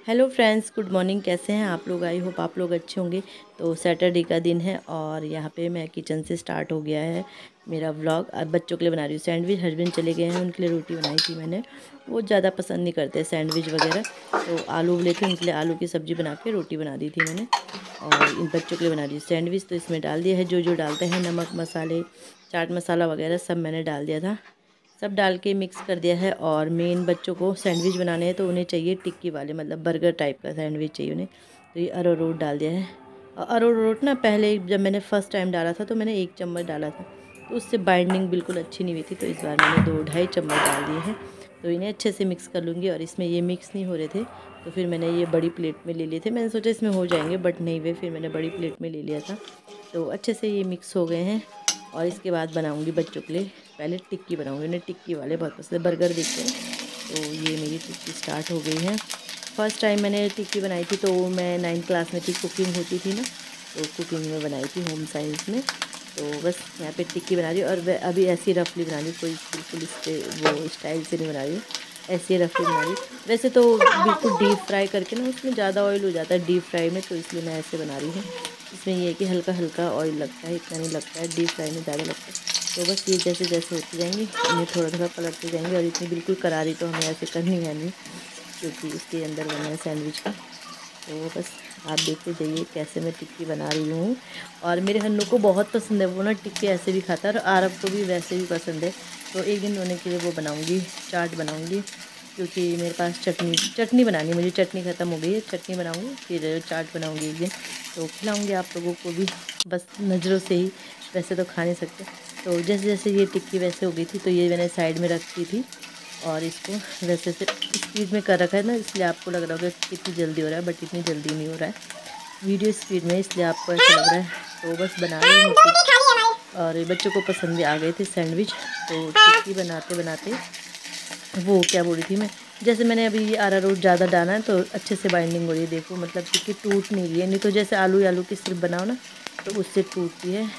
Hello friends, good morning. कैसे हैं आप लोग? आई होप आप लोग अच्छे होंगे। तो सैटरडे का दिन है और यहाँ पे मैं किचन से स्टार्ट हो गया है मेरा व्लॉग। अब बच्चों के लिए बना रही हूँ सैंडविच। हस्बैंड चले गए हैं, उनके लिए रोटी बनाई थी मैंने। वो ज़्यादा पसंद नहीं करते सैंडविच वगैरह, तो आलू उबले थे, उनके लिए आलू की सब्ज़ी बना के रोटी बना दी थी मैंने। और इन बच्चों के लिए बना रही हूँ सैंडविच। तो इसमें डाल दिया है जो जो डालते हैं, नमक मसाले चाट मसाला वगैरह सब मैंने डाल दिया था। सब डाल के मिक्स कर दिया है। और मेन बच्चों को सैंडविच बनाने हैं तो उन्हें चाहिए टिक्की वाले, मतलब बर्गर टाइप का सैंडविच चाहिए उन्हें। तो ये अरारोट डाल दिया है। और अरारोट ना पहले जब मैंने फ़र्स्ट टाइम डाला था तो मैंने 1 चम्मच डाला था, तो उससे बाइंडिंग बिल्कुल अच्छी नहीं हुई थी। तो इस बार मैंने 2-2.5 चम्मच डाल दिए हैं। तो इन्हें अच्छे से मिक्स कर लूँगी। और इसमें ये मिक्स नहीं हो रहे थे तो फिर मैंने ये बड़ी प्लेट में ले लिए थे। मैंने सोचा इसमें हो जाएंगे बट नहीं हुए, फिर मैंने बड़ी प्लेट में ले लिया था। तो अच्छे से ये मिक्स हो गए हैं। और इसके बाद बनाऊंगी बच्चों के लिए, पहले टिक्की बनाऊंगी। उन्हें टिक्की वाले बहुत पसंद है, बर्गर देखते हैं। तो ये मेरी टिक्की स्टार्ट हो गई है। फर्स्ट टाइम मैंने टिक्की बनाई थी तो मैं 9th क्लास में थी, कुकिंग होती थी ना, तो कुकिंग में बनाई थी होम साइंस में। तो बस यहाँ पे टिक्की बना रही हूँ। और अभी ऐसी रफली बना रही हूँ, कोई बिल्कुल वो स्टाइल से नहीं बना रही हूँ, ऐसे रफली बना रही हूँ। वैसे तो बिल्कुल डीप फ्राई करके ना उसमें ज़्यादा ऑयल हो जाता है डीप फ्राई में, तो इसलिए मैं ऐसे बना रही हूँ। इसमें ये है कि हल्का हल्का ऑयल लगता है, इतना नहीं लगता है, डीप फ्राई में ज़्यादा लगता है। तो बस ये जैसे जैसे होती जाएंगी इन्हें थोड़ा थोड़ा पलटते जाएंगे। और इतनी बिल्कुल करारी तो हमें ऐसे करनी है नहीं, क्योंकि इसके अंदर बनना है सैंडविच का। तो बस आप देखते जाइए कैसे मैं टिक्की बना रही हूँ। और मेरे हन्नू को बहुत पसंद है, वो ना टिक्की ऐसे भी खाता है और आरब को भी वैसे भी पसंद है। तो एक दिन उन्हें के लिए वो बनाऊँगी, चाट बनाऊँगी, क्योंकि मेरे पास चटनी बनानी है। मुझे चटनी ख़त्म हो गई है, चटनी बनाऊँगी फिर चाट बनाऊँगी एक दिन, तो खिलाऊँगी आप लोगों को भी, बस नज़रों से ही, वैसे तो खा नहीं सकते। तो जैसे जैसे ये टिक्की वैसे हो गई थी तो ये मैंने साइड में रखी थी। और इसको वैसे से स्पीड में कर रखा है ना, इसलिए आपको लग रहा होगा कितनी जल्दी हो रहा है, बट इतनी जल्दी नहीं हो रहा है। वीडियो स्पीड में इसलिए आपको ऐसा लग रहा है। तो बस बना रही हूँ। और बच्चों को पसंद भी आ गए थे सैंडविच। तो टिक्की बनाते बनाते वो क्या बोल रही थी मैं, जैसे मैंने अभी ये अरारोट ज़्यादा डाला है तो अच्छे से बाइंडिंग हो रही है, देखो मतलब टिक्की टूट नहीं रही है। नहीं तो जैसे आलू आलू की सिर्फ बनाओ ना तो उससे टूटती है।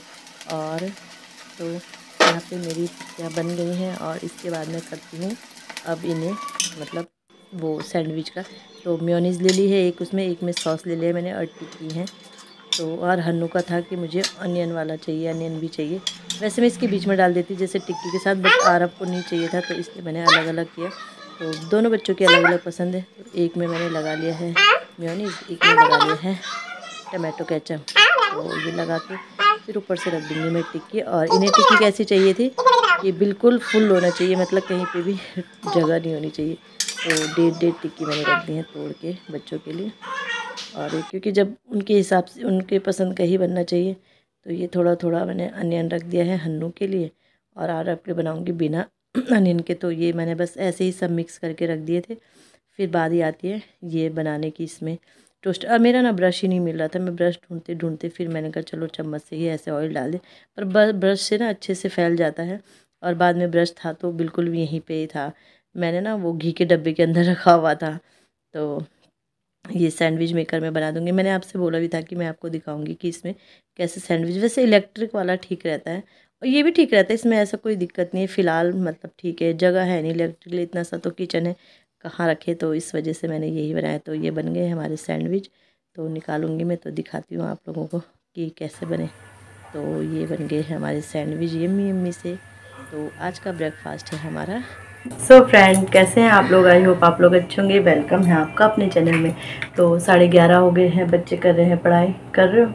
और तो यहाँ पे मेरी टिक्कियाँ बन गई हैं। और इसके बाद मैं करती हूँ अब इन्हें, मतलब वो सैंडविच का। तो मेयोनीज़ ले ली है एक, उसमें एक में सॉस ले लिया मैंने और टिक्की है। तो और हन्नू का था कि मुझे अनियन वाला चाहिए, अनियन भी चाहिए। वैसे मैं इसके बीच में डाल देती जैसे टिक्की के साथ, बट आरब को नहीं चाहिए था तो इसलिए मैंने अलग अलग किया। तो दोनों बच्चों के अलग अलग पसंद है। तो एक में मैंने लगा लिया है मेयोनीज़, एक में लगा लिया है टमाटो केचप। तो ये लगा के फिर ऊपर से रख दूँगी मैं टिक्की। और इन्हें टिक्की कैसी चाहिए थी, ये बिल्कुल फुल होना चाहिए, मतलब कहीं पे भी जगह नहीं होनी चाहिए। तो 1.5 टिक्की मैंने रख दी है तोड़ के बच्चों के लिए। और क्योंकि जब उनके हिसाब से उनके पसंद का ही बनना चाहिए, तो ये थोड़ा थोड़ा मैंने अनियन रख दिया है हन्नू के लिए। और आरब के बनाऊँगी बिना अनियन के। तो ये मैंने बस ऐसे ही सब मिक्स करके रख दिए थे। फिर बारी आती है ये बनाने की, इसमें टोस्ट। और मेरा ना ब्रश ही नहीं मिल रहा था, मैं ब्रश ढूंढते ढूंढते फिर मैंने कहा चलो चम्मच से ही ऐसे ऑयल डाल दे। पर ब्रश से ना अच्छे से फैल जाता है। और बाद में ब्रश था तो बिल्कुल भी यहीं पे ही था, मैंने ना वो घी के डब्बे के अंदर रखा हुआ था। तो ये सैंडविच मेकर में बना दूंगी। मैंने आपसे बोला भी था कि मैं आपको दिखाऊंगी कि इसमें कैसे सैंडविच, वैसे इलेक्ट्रिक वाला ठीक रहता है और ये भी ठीक रहता है, इसमें ऐसा कोई दिक्कत नहीं है फ़िलहाल, मतलब ठीक है। जगह है नहीं इलेक्ट्रिक लिए, इतना सा तो किचन है, कहाँ रखे, तो इस वजह से मैंने यही बनाया। तो ये बन गए हमारे सैंडविच। तो निकालूंगी मैं तो दिखाती हूँ आप लोगों को कि कैसे बने। तो ये बन गए हैं हमारे सैंडविच यम्मी यम्मी से। तो आज का ब्रेकफास्ट है हमारा। सो फ्रेंड, कैसे हैं आप लोग? आई होप आप लोग अच्छे होंगे। वेलकम है आपका अपने चैनल में। तो 11:30 हो गए हैं, बच्चे कर रहे हैं पढ़ाई। कर रहे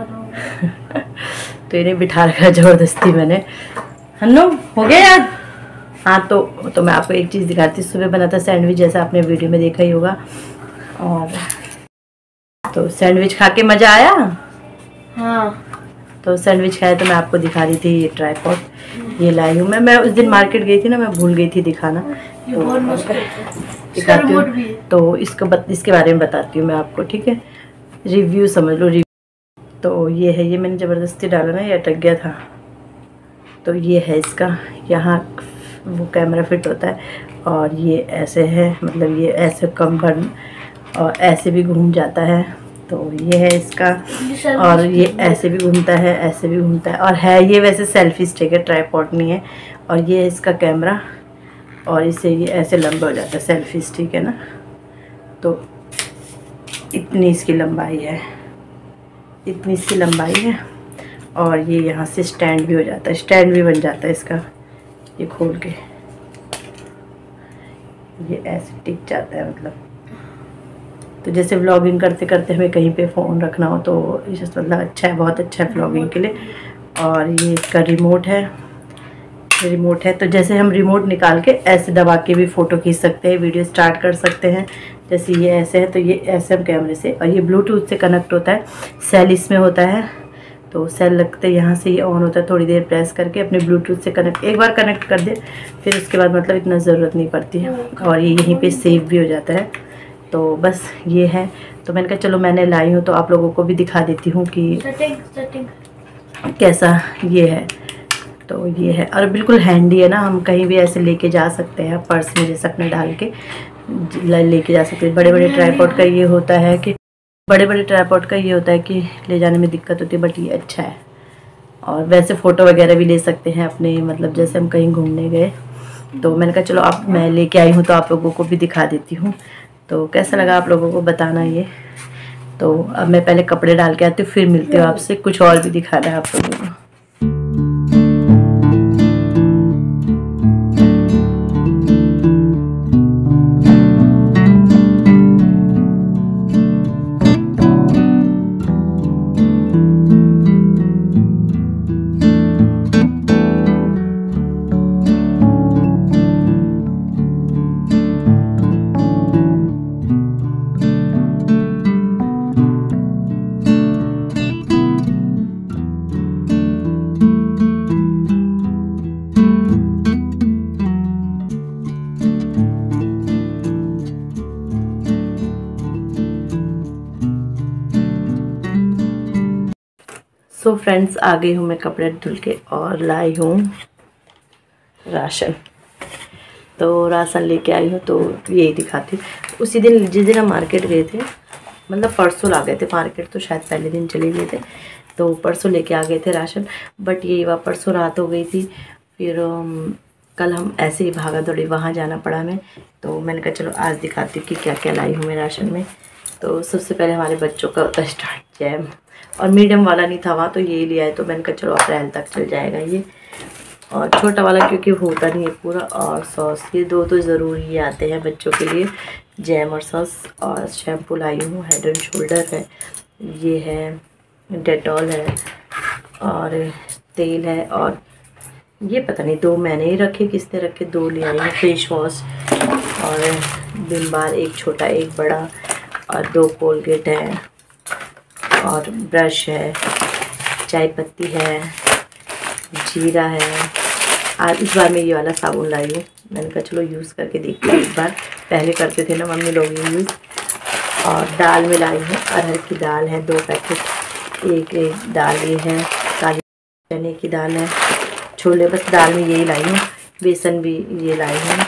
हो? तो इन्हें बिठा रखा ज़बरदस्ती मैंने। हन्नू हो गया यार? हाँ, तो मैं आपको एक चीज़ दिखाती हूँ। सुबह बना था सैंडविच, जैसा आपने वीडियो में देखा ही होगा। और तो सैंडविच खा के मज़ा आया? हाँ। तो सैंडविच खाया तो मैं आपको दिखा रही थी ये ट्राइपॉड, ये लाई हूँ मैं उस दिन मार्केट गई थी ना, मैं भूल गई थी दिखाना, तो दिखाती हूँ। तो इसके बारे में बताती हूँ मैं आपको, ठीक है? रिव्यू समझ लो, रिव्यू। तो ये है, ये मैंने ज़बरदस्ती डाला ना, ये अटक गया था। तो ये है इसका, यहाँ वो कैमरा फिट होता है। और ये ऐसे है, मतलब ये ऐसे कम भर और ऐसे भी घूम जाता है। तो ये है इसका, और ये ऐसे भी घूमता है, ऐसे भी घूमता है। और है ये वैसे सेल्फी स्टिक है, ट्राइपॉड नहीं है। और ये है इसका कैमरा, और इससे ये ऐसे लंबा हो जाता है, सेल्फी स्टिक है ना। तो इतनी इसकी लंबाई है, इतनी इसकी लंबाई है। और ये यहाँ से स्टैंड भी हो जाता है, स्टैंड भी बन जाता है इसका। ये खोल के ये ऐसे टिक जाता है मतलब। तो जैसे व्लॉगिंग करते करते हमें कहीं पे फ़ोन रखना हो तो ये मतलब अच्छा है, बहुत अच्छा है व्लॉगिंग के लिए। और ये इसका रिमोट है, रिमोट है। तो जैसे हम रिमोट निकाल के ऐसे दबा के भी फ़ोटो खींच सकते हैं, वीडियो स्टार्ट कर सकते हैं। जैसे ये ऐसे है तो ये ऐसे हम कैमरे से, और ये ब्लूटूथ से कनेक्ट होता है। सेल इसमें होता है, तो सेल लगते यहाँ से ये ऑन होता है। थोड़ी देर प्रेस करके अपने ब्लूटूथ से कनेक्ट, एक बार कनेक्ट कर दे फिर उसके बाद मतलब इतना ज़रूरत नहीं पड़ती है। और ये यहीं पे सेव भी हो जाता है। तो बस ये है। तो मैंने कहा चलो मैंने लाई हूँ तो आप लोगों को भी दिखा देती हूँ कि कैसा ये है। तो ये है, और बिल्कुल हैंडी है ना, हम कहीं भी ऐसे लेके जा सकते हैं, पर्स में जैसे अपने डाल के लेके जा सकते हैं। बड़े बड़े ट्राइपॉड का ये होता है कि ले जाने में दिक्कत होती है, बट ये अच्छा है। और वैसे फ़ोटो वगैरह भी ले सकते हैं अपने, मतलब जैसे हम कहीं घूमने गए। तो मैंने कहा चलो आप, मैं लेके आई हूँ तो आप लोगों को भी दिखा देती हूँ। तो कैसा लगा आप लोगों को बताना ये। तो अब मैं पहले कपड़े डाल के आती हूँ, फिर मिलती हूँ आपसे, कुछ और भी दिखाना है आप लोगों को। सो फ्रेंड्स, आ गई हूँ मैं कपड़े धुल के और लाई हूँ राशन। तो राशन लेके आई हूँ तो यही दिखाती हूँ। उसी दिन जिस दिन हम मार्केट गए थे, मतलब परसों ला गए थे मार्केट, तो शायद पहले दिन चले गए थे, तो परसों लेके आ गए थे राशन। बट ये परसों रात हो गई थी, फिर कल हम ऐसे ही भागा दौड़ी वहाँ जाना पड़ा हमें। तो मैंने कहा चलो आज दिखाती हूँ कि क्या क्या लाई हूँ मैं राशन में। तो सबसे पहले हमारे बच्चों का होता है स्टार्ट जैम, और मीडियम वाला नहीं था वहाँ, तो ये लिया है। तो मैंने कहा चलो अप्रैल तक चल जाएगा ये। और छोटा वाला क्योंकि होता नहीं है पूरा। और सॉस, ये दो तो ज़रूरी आते हैं बच्चों के लिए, जैम और सॉस। और शैम्पू लाई हूँ, हेड एंड शोल्डर है, ये है डेटॉल है, और तेल है। और ये पता नहीं दो मैंने ही रखे, किसने रखे, दो ले आई हूँ। फेस वॉश और विम बार, एक छोटा एक बड़ा, और 2 कोलगेट है, और ब्रश है, चाय पत्ती है, जीरा है। आज इस बार मैं ये वाला साबुन लाई हूँ। मैंने कहा चलो यूज़ करके देखते हैं एक बार, पहले करते थे ना मम्मी लोग यूज़। और दाल में लाई हूँ, अरहर की दाल है 2 पैकेट। एक दाल ये है, काली चने की दाल है, छोले, बस दाल में यही लाई हूँ। बेसन भी ये लाई हूँ,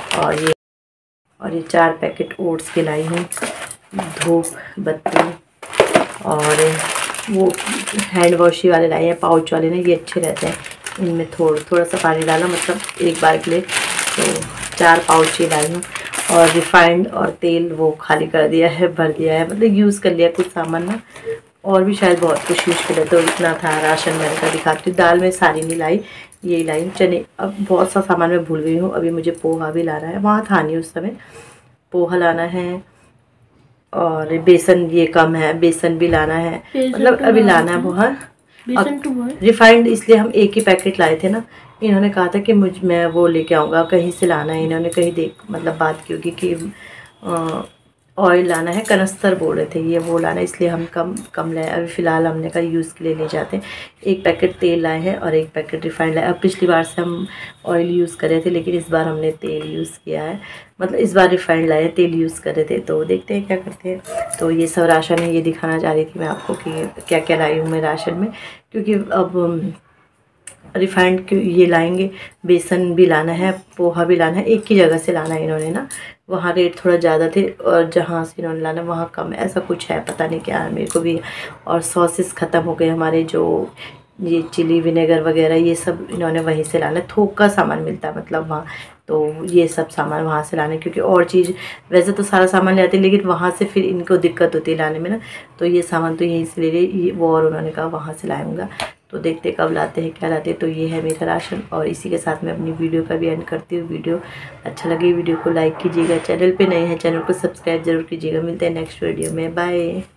और ये 4 पैकेट ओट्स के लाई हूँ। धूप बत्ती, और वो हैंड वॉशी वाले लाए हैं, पाउच वाले ना, ये अच्छे रहते हैं। इनमें थोड़ा सा पानी डाला, मतलब एक बार के लिए। तो 4 पाउच ये लाई हूँ। और रिफाइंड और तेल वो खाली कर दिया है, भर दिया है, मतलब यूज़ कर लिया कुछ सामान ना, और भी शायद बहुत कुछ यूज़ कर। तो इतना था राशन, मैंने का दिखाती हूँ। दाल में सारी नहीं लाई, यही लाई हूँ। चने, अब बहुत सा सामान मैं भूल गई हूँ। अभी मुझे पोहा भी लाना है, वहाँ था नहीं उस समय, पोहा लाना है। और बेसन ये कम है, बेसन भी लाना है, मतलब अभी लाना है बहुत। रिफाइंड इसलिए हम एक ही पैकेट लाए थे ना, इन्होंने कहा था कि मैं वो लेके आऊँगा, कहीं से लाना है। इन्होंने कहीं मतलब बात की होगी कि ऑयल लाना है, कनस्तर बोल रहे थे, ये वो लाना है, इसलिए हम कम लाए। अभी फ़िलहाल हमने कहा यूज़ के लिए ले जाते हैं। 1 पैकेट तेल लाए हैं और 1 पैकेट रिफाइंड लाए। अब पिछली बार से हम ऑयल यूज़ कर रहे थे, लेकिन इस बार हमने तेल यूज़ किया है, मतलब इस बार रिफाइंड लाए, तेल यूज़ कर रहे थे। तो देखते हैं क्या करते हैं। तो ये सब राशन है, ये दिखाना चाह रही थी मैं आपको कि क्या क्या लाई हूँ मैं राशन में, क्योंकि अब रिफाइंड ये लाएंगे, बेसन भी लाना है, पोहा भी लाना है, एक ही जगह से लाना है इन्होंने ना। वहाँ रेट थोड़ा ज़्यादा थे, और जहाँ से इन्होंने लाना वहाँ कम, ऐसा कुछ है, पता नहीं क्या है मेरे को भी। और सॉसेस ख़त्म हो गए हमारे, जो ये चिली विनेगर वगैरह ये सब इन्होंने वहीं से लाना है। थोक का सामान मिलता है, मतलब वहाँ तो ये सब सामान वहाँ से लाने, क्योंकि और चीज़ वैसे तो सारा सामान ले आते लेकिन वहाँ से फिर इनको दिक्कत होती है लाने में ना, तो ये सामान तो यहीं से ले रही वो, और उन्होंने कहा वहाँ से लाऊंगा। तो देखते कब लाते हैं क्या लाते हैं। तो ये है मेरा राशन, और इसी के साथ मैं अपनी वीडियो का भी एंड करती हूँ। वीडियो अच्छा लगे वीडियो को लाइक कीजिएगा, चैनल पे नए हैं चैनल को सब्सक्राइब जरूर कीजिएगा। मिलते हैं नेक्स्ट वीडियो में, बाय।